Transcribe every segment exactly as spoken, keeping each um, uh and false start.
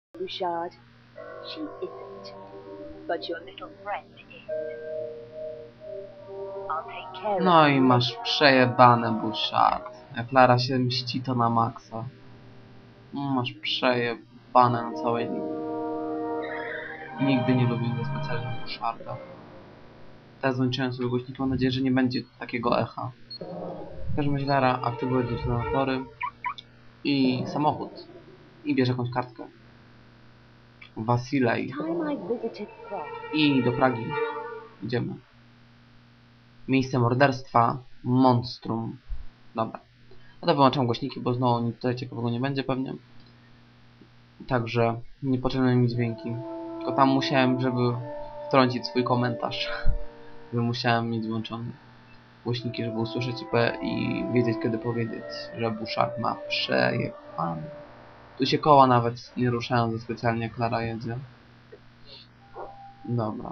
Bouchard. She isn't. But your little friend is. I'll take care No of i you. masz przejebane, Bouchard. Jak Lara się mści, to na maksa. Masz przejebane na całej linii. Nigdy nie lubiłem specjalnie Boucharda. Teraz złączyłem sobie głośniki, mam nadzieję, że nie będzie takiego echa. W każdym razie Lara aktywuje detonatory i samochód. I bierze jakąś kartkę. Wasilej. Time I visited Prague. I do Pragi. Idziemy. Miejsce morderstwa. Monstrum. Dobra. No to wyłączam głośniki, bo znowu nic tutaj ciekawego nie będzie pewnie. Także niepotrzebne mi dźwięki. Tylko tam musiałem, żeby wtrącić swój komentarz. Że musiałem mieć włączone głośniki, żeby usłyszeć i wiedzieć, kiedy powiedzieć, że Bouchard ma przejebane. Tu się koła nawet nie ruszają za specjalnie, jak Lara jedzie. Dobra.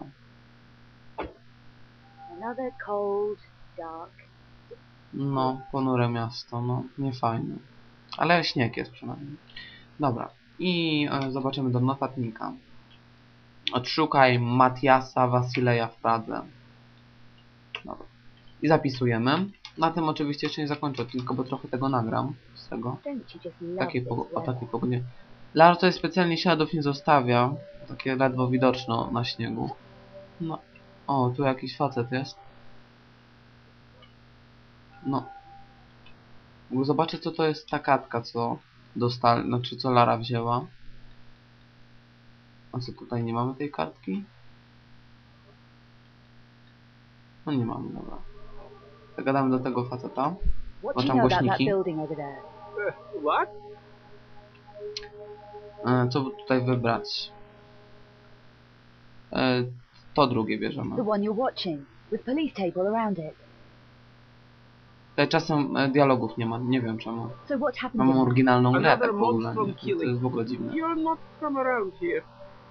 Another cold, dark. No, ponure miasto, no, nie fajne. Ale śnieg jest przynajmniej. Dobra. I e, zobaczymy do notatnika. Odszukaj Matiasa Wasileja w Pradze. Dobra. I zapisujemy. Na tym oczywiście jeszcze nie zakończę, tylko bo trochę tego nagram. Z tego. Don't you just love Takiej this po, o weather? takiej pogodzie. Lara tutaj specjalnie śladów nie zostawia. Takie ledwo widoczne na śniegu. No. O, tu jakiś facet jest. No. Zobaczę, co to jest ta kartka, co dostali, znaczy co Lara wzięła. A co tutaj nie mamy tej kartki? No nie mamy, dobra. Zagadamy do tego faceta. What do you Włączam know about that głośniki. building over there? Uh, what? E, co by tutaj wybrać? E, to drugie bierzemy. The one you're watching, with police table around it. Tutaj czasem e, dialogów nie ma, nie wiem czemu. So what happened Mam in there? oryginalną grę, Another tak w ogóle. monstrum Nie? To, to killing. jest w ogóle dziwne. You're not from around here.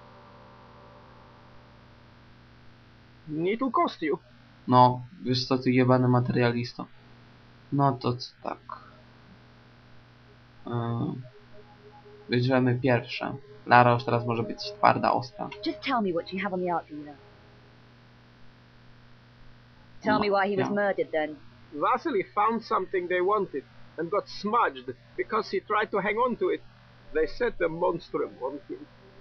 Need to cost you. No, wiesz co, ty jebany materialisto. No to co tak. Yy. Bierzemy pierwsze. Lara już teraz może być twarda, ostra. Just tell me what you have on the art dealer. Tell No, me why he was yeah. murdered then. Vasily found something they wanted and got smudged because he tried to hang on to it. They set the monstrum on him.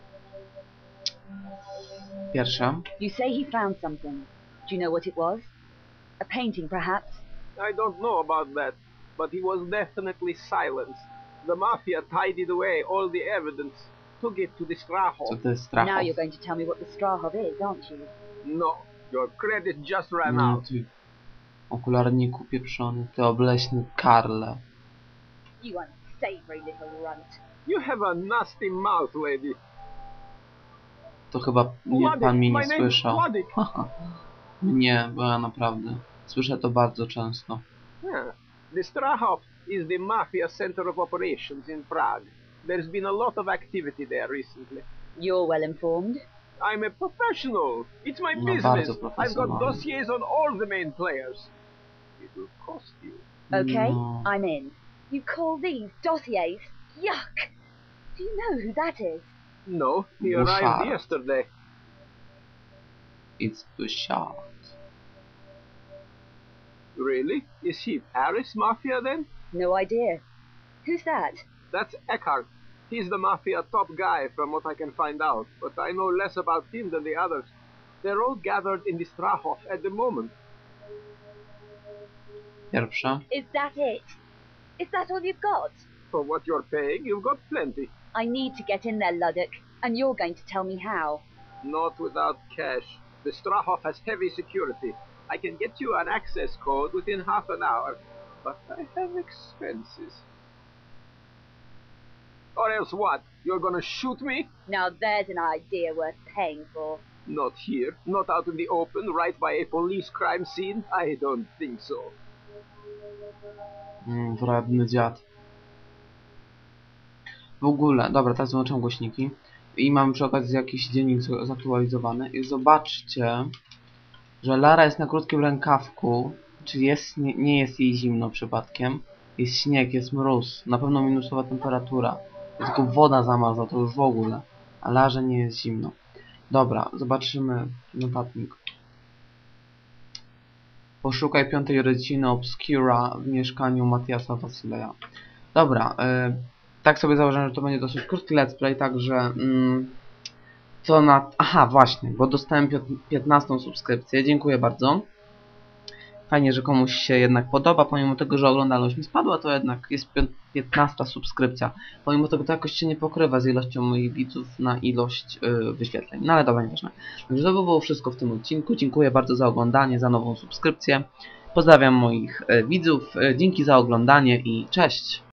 Pierwsze. You say he found something. Do you know what it was? A painting, perhaps? I don't know about that, but he was definitely silenced. The mafia tidied away all the evidence, took it to the Co Strahov. to jest Now Strachov? you're going to tell me what the Strahov is, aren't you? No, your credit just ran No, out. ty okularniku pieprzony, ty obleśny Karle. You unsavory little runt. You have a nasty mouth, lady. To chyba nie, Władek, pan mnie my nie name's słyszał. Władek. Nie, bo ja naprawdę słyszę to bardzo często. Yeah. The Strahov is the mafia center of operations in Prague. There's been a lot of activity there recently. You're well informed. I'm a professional. It's my No, business. bardzo I've got profesjonalny. dossiers on all the main players. It will cost you. Okay, No. I'm in. You call these dossiers? Yuck! Do you know who that is? No, he Bouchard. arrived yesterday. It's Bouchard. Really? Is he Paris Mafia then? No idea. Who's that? That's Eckhart. He's the Mafia top guy from what I can find out, but I know less about him than the others. They're all gathered in the Strahov at the moment. Pierwsze. Is that it? Is that all you've got? For what you're paying, you've got plenty. I need to get in there, Luddock, and you're going to tell me how. Not without cash. The Strahov has heavy security. I can get you an access code within half an hour, but I have expenses. Or else what? You're gonna shoot me? Now there's an idea worth paying for. Not here. Not out in the open, right by a police crime scene? I don't think so. Mm, wredny dziad. W ogóle, dobra, teraz wyłączam głośniki. I mamy przy okazji jakiś dziennik z- zaktualizowany. I zobaczcie, że Lara jest na krótkim rękawku. Czy jest, nie, nie jest jej zimno przypadkiem. Jest śnieg, jest mróz. Na pewno minusowa temperatura. Jest tylko woda zamarzła, to już w ogóle. ale że nie jest zimno. Dobra, zobaczymy notatnik. Poszukaj piątej rodziny Obscura w mieszkaniu Matiasa Wasyleja. Dobra, y, tak sobie założyłem, że to będzie dosyć krótki let's play, także mm, co na... Aha, właśnie, bo dostałem piętnastą subskrypcję, dziękuję bardzo. Fajnie, że komuś się jednak podoba, pomimo tego, że oglądalność mi spadła, to jednak jest piętnasta subskrypcja. Pomimo tego to jakoś się nie pokrywa z ilością moich widzów na ilość yy, wyświetleń. No ale dobra, nieważne. Także to by było wszystko w tym odcinku. Dziękuję bardzo za oglądanie, za nową subskrypcję. Pozdrawiam moich yy, widzów, yy, dzięki za oglądanie i cześć!